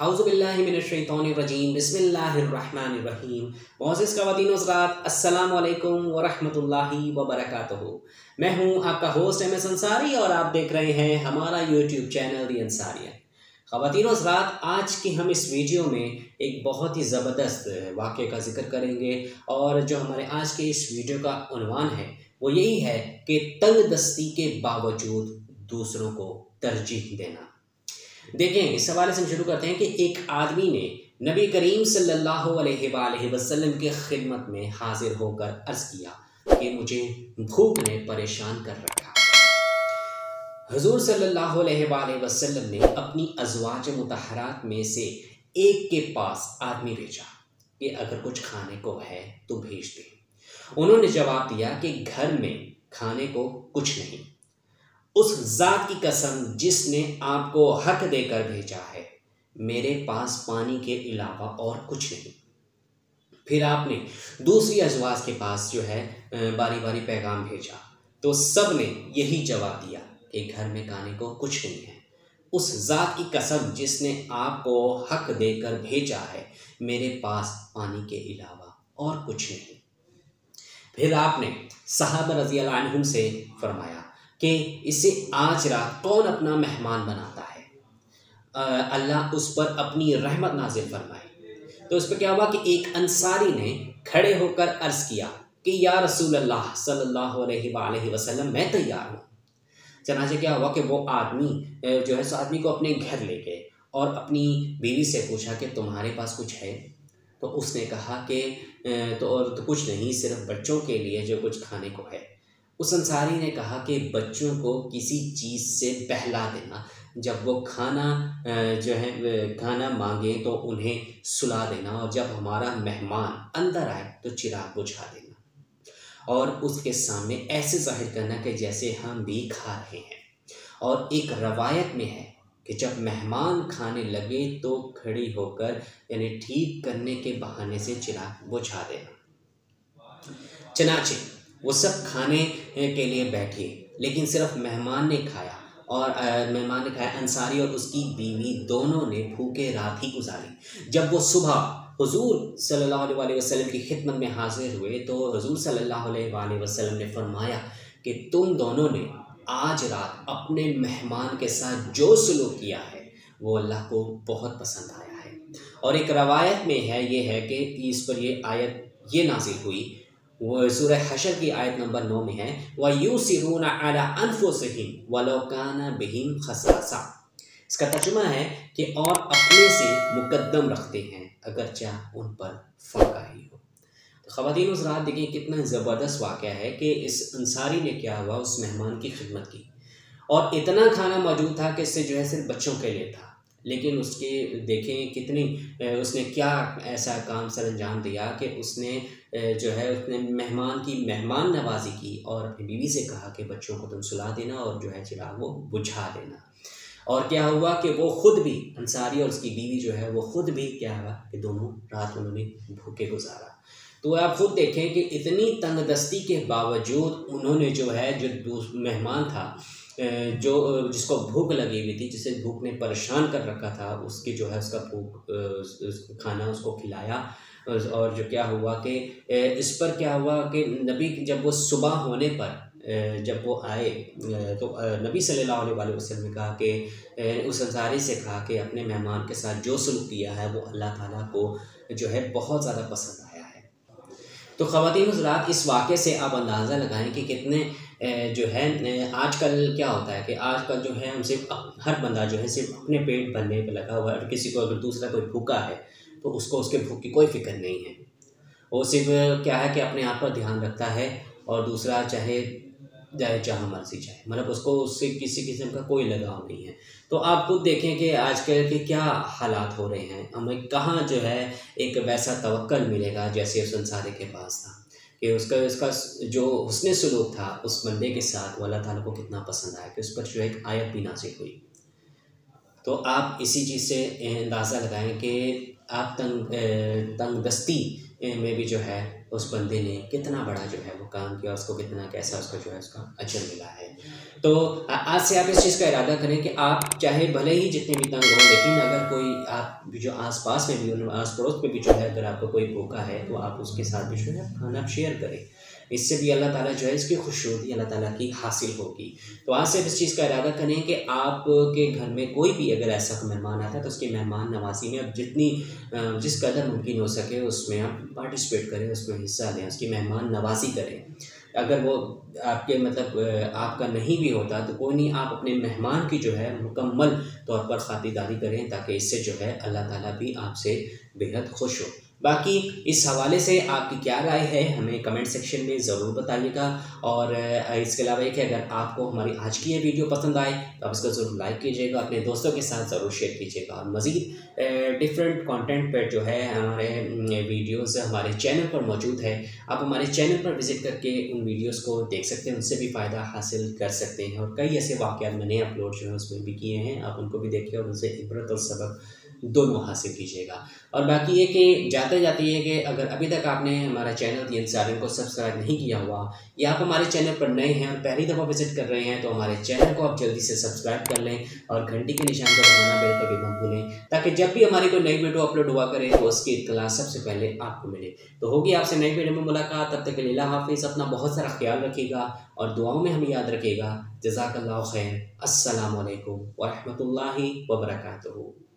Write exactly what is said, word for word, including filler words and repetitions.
औज़ुबिल्लाहि मिनश्शैतानिर्रजीम बिस्मिल्लाहिर्रहमानिर्रहीम। मोअज़्ज़िज़ ख़वातीन हज़रात, अस्सलामु अलैकुम व रहमतुल्लाहि व बरकातुहू। मैं हूँ आपका होस्ट एम एस अंसारी और आप देख रहे हैं हमारा यूट्यूब चैनल दी अंसारियत। ख़वातीन हज़रात, आज की हम इस वीडियो में एक बहुत ही ज़बरदस्त वाक़े का ज़िक्र करेंगे और जो हमारे आज के इस वीडियो का उन्वान है वो यही है कि तंगदस्ती के बावजूद दूसरों को तरजीह देना। देखें, इस हवाले से हम शुरू करते हैं कि एक आदमी ने नबी करीम सल्लल्लाहु अलैहि वसल्लम की खिदमत में हाजिर होकर अर्ज़ किया कि मुझे भूख ने परेशान कर रखा है। हुज़ूर सल्लल्लाहु अलैहि वसल्लम ने अपनी अज़वाज मुतहरात में से एक के पास आदमी भेजा कि अगर कुछ खाने को है तो भेज दे। उन्होंने जवाब दिया कि घर में खाने को कुछ नहीं। उस ज़ात की कसम जिसने आपको हक देकर भेजा है, मेरे पास पानी के अलावा और कुछ नहीं। फिर आपने दूसरी अज़वाज के पास जो है बारी बारी पैगाम भेजा तो सब ने यही जवाब दिया कि घर में खाने को कुछ नहीं है। उस ज़ात की कसम जिसने आपको हक देकर भेजा है, मेरे पास पानी के अलावा और कुछ नहीं। फिर आपने सहाबा रज़ी अल्लाह अन्हुम से फरमाया कि इसे आज रात कौन अपना मेहमान बनाता है, अल्लाह उस पर अपनी रहमत नाज़िल फरमाए। तो इस पर क्या हुआ कि एक अंसारी ने खड़े होकर अर्ज़ किया कि या रसूल अल्लाह सल्लल्लाहु अलैहि वसल्लम, मैं तैयार हूँ। चनाचे क्या हुआ कि वो आदमी जो है, उस आदमी को अपने घर ले गए और अपनी बीवी से पूछा कि तुम्हारे पास कुछ है? तो उसने कहा कि तो और तो कुछ नहीं, सिर्फ बच्चों के लिए जो कुछ खाने को है। उस अंसारी ने कहा कि बच्चों को किसी चीज़ से बहला देना, जब वो खाना जो है खाना मांगे तो उन्हें सुला देना, और जब हमारा मेहमान अंदर आए तो चिराग बुझा देना और उसके सामने ऐसे जाहिर करना कि जैसे हम भी खा रहे हैं। और एक रवायत में है कि जब मेहमान खाने लगे तो खड़ी होकर यानी ठीक करने के बहाने से चिराग बुझा देना। चनाचे वो सब खाने के लिए बैठे, लेकिन सिर्फ मेहमान ने खाया और मेहमान ने खाया अंसारी और उसकी बीवी दोनों ने भूखे रात ही गुजारी। जब वो सुबह हुजूर सल्लल्लाहु अलैहि वसल्लम की खिदमत में हाजिर हुए तो हुजूर सल्लल्लाहु अलैहि वसल्लम ने फरमाया कि तुम दोनों ने आज रात अपने मेहमान के साथ जो सलूक किया है वो अल्लाह को बहुत पसंद आया है। और एक रवायत में है ये है कि इस पर ये आयत ये नाज़िल हुई, वो सूरह हशर की आयत नंबर नौ में है, व यूसिरूना अला अनफुसिहिम वलौ काना बिहिम खसासा। इसका तर्जुमा है कि और अपने से मुकद्दम रखते हैं अगरचे उन पर फाका ही हो। तो ख़वातीन हज़रात, देखिए कितना ज़बरदस्त वाक़या है कि इस अंसारी ने क्या हुआ, उस मेहमान की खिदमत की और इतना खाना मौजूद था कि इससे जो है सिर्फ बच्चों के लिए था, लेकिन उसके देखें कितनी उसने क्या ऐसा काम सर अंजाम दिया कि उसने जो है उसने मेहमान की मेहमान नवाजी की और अपनी बीवी से कहा कि बच्चों को तुम सुला देना और जो है चिराग वो बुझा देना। और क्या हुआ कि वो ख़ुद भी अंसारी और उसकी बीवी जो है वो ख़ुद भी क्या हुआ कि दोनों रात उन्होंने भूखे गुजारा। तो आप ख़ुद देखें कि इतनी तंगदस्ती के बावजूद उन्होंने जो है जो मेहमान था जो जिसको भूख लगी हुई थी, जिसे भूख ने परेशान कर रखा था, उसकी जो है उसका भूख खाना उसको खिलाया। और जो क्या हुआ कि इस पर क्या हुआ कि नबी जब वो सुबह होने पर जब वो आए तो नबी सल्लल्लाहु अलैहि वसल्लम ने कहा कि उस अंसारी से कहा कि अपने मेहमान के साथ जो सलूक किया है वो अल्लाह ताला को जो है बहुत ज़्यादा पसंद आया है। तो ख़वातीन हज़रात, इस वाक़े से आप अंदाज़ा लगाएं कि कितने जो है आजकल क्या होता है कि आजकल जो है हम सिर्फ हर बंदा जो है सिर्फ अपने पेट भरने पे लगा हुआ है और किसी को अगर दूसरा कोई भूखा है तो उसको उसके भूख की कोई फ़िक्र नहीं है। वो सिर्फ क्या है कि अपने आप पर ध्यान रखता है और दूसरा चाहे चाहे जहाँ मर्जी जाए, मतलब उसको उससे किसी किस्म का कोई लगाव नहीं है। तो आप खुद देखें कि आजकल के क्या हालात हो रहे हैं, हमें कहाँ जो है एक वैसा तवक्कल मिलेगा जैसे उस अंसारी के पास था कि उसका उसका जो हुस्न सलूक था उस बंदे के साथ वो अल्लाह ताला को कितना पसंद आया कि उस पर जो एक आयत भी नाज़िल हुई। तो आप इसी चीज़ से अंदाज़ा लगाएं कि आप तंग तंगदस्ती में भी जो है उस बंदे ने कितना बड़ा जो है वो काम किया, उसको कितना कैसा उसका जो है उसका अजर मिला है। तो आज से आप इस चीज़ का इरादा करें कि आप चाहे भले ही जितने भी तंग हों, लेकिन अगर कोई आप जो आस पास में भी हो, आस पड़ोस में भी जो है अगर आपको कोई भूखा है तो आप उसके साथ भी जो है खाना शेयर करें। इससे भी अल्लाह ताला जो है इसकी खुशनुदी अल्लाह ताला की हासिल होगी। तो आज से इस चीज़ का इरादा करें कि आपके घर में कोई भी अगर ऐसा मेहमान आता है तो उसकी मेहमान नवाजी में अब जितनी जिस कदर मुमकिन हो सके उसमें आप पार्टिसिपेट करें, उसमें हिस्सा लें, उसकी मेहमान नवाजी करें। अगर वो आपके मतलब आपका नहीं भी होता तो कोई नहीं, आप अपने मेहमान की जो है मुकम्मल तौर पर खातिरदारी करें, ताकि इससे जो है अल्लाह ताला भी आपसे बेहद खुश हो। बाकी इस हवाले से आपकी क्या राय है हमें कमेंट सेक्शन में ज़रूर बताइएगा। और इसके अलावा कि अगर आपको हमारी आज की ये वीडियो पसंद आए तो आप इसको ज़रूर लाइक कीजिएगा, अपने दोस्तों के साथ ज़रूर शेयर कीजिएगा। और मज़ीद डिफरेंट कंटेंट पर जो है हमारे वीडियोस हमारे चैनल पर मौजूद है, आप हमारे चैनल पर विज़िट करके उन वीडियोस को देख सकते हैं, उनसे भी फ़ायदा हासिल कर सकते हैं। और कई ऐसे वाक़यात मैंने अपलोड जो है उसमें भी किए हैं, आप उनको भी देखिए और उनसे इबरत और सबक दोनों हासिल कीजिएगा। और बाकी ये कि जाते जाते ये कि अगर अभी तक आपने हमारा चैनल दी इंसारियन को सब्सक्राइब नहीं किया हुआ, या आप हमारे चैनल पर नए हैं और पहली दफ़ा विजिट कर रहे हैं, तो हमारे चैनल को आप जल्दी से सब्सक्राइब कर लें और घंटी के निशान को दबाना बेल कभी मत भूलें, ताकि जब भी हमारी कोई नई वीडियो अपलोड हुआ करे तो उसकी इत्तला सबसे पहले आपको मिले। तो होगी आपसे नई वीडियो में मुलाकात, तब तक के लिए अल्लाह हाफिज़। अपना बहुत सारा ख्याल रखिएगा और दुआओं में हमें याद रखिएगा। जज़ाकल्लाहु खैर। अस्सलामु अलैकुम व रहमतुल्लाहि व बरकातुहू।